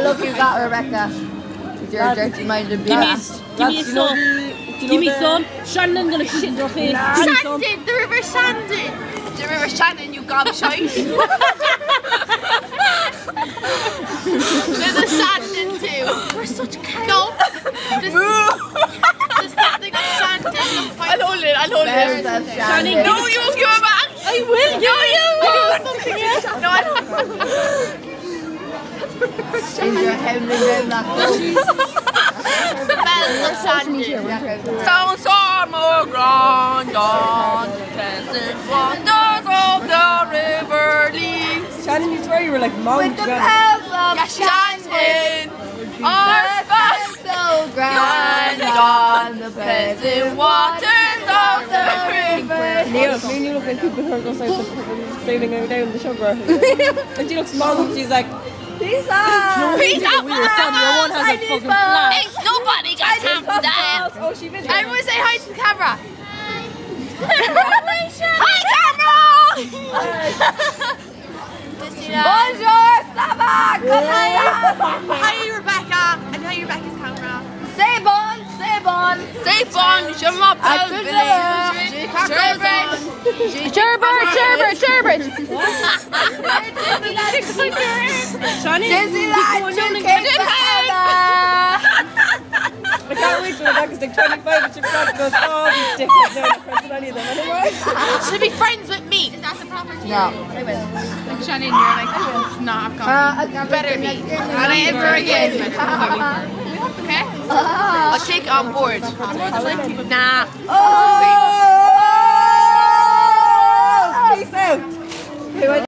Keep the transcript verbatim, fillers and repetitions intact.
look you got, Rebecca. With your dirty minded Give me, blast. give me some. Give me some. Shannon gonna shit in your face. Shannon, the river Shannon. The river Shannon, you gobshite. There's a Shannon too. We're such cows. No. There's, there's something of Shannon. I'll hold it, I'll hold it. Shannon. No, you won't give it back. I will. No, you will. Something else. No, I don't. Is your heavenly realm not The bells of Shannon. Sounds are more grand on the pleasant waters of the river Lee. Shannon, you swear you were like mom. with the bells of Shannon. Our bells so grand on the pleasant waters of the river. Neil, me and you look like people who are going to sailing down the sugar. And she looks small and she's like, peace out. Peace out. we were son, your one has a fucking plan. Ain't nobody got time for that. Oh, she video. Everyone say hi to the camera. Hi, camera. Bonjour, ça va? Hi, Rebecca. And hi, Rebecca's camera. C'est bon, c'est bon. C'est bon, je m'appelle Sherbert, Sherbert, Sherbert, Sherbert. Shannon, Disneyland chicken forever. I can't wait till Rebecca's like twenty-five and she probably goes, oh, these dickheads, no, not pressing any of them anymore. She'll be friends with me. Is that the proper team? No. Like Shannon, you're like, no, I've got Uh, better me. And I answer again. Okay? I'll take it on board. Nah. Oh! Peace out.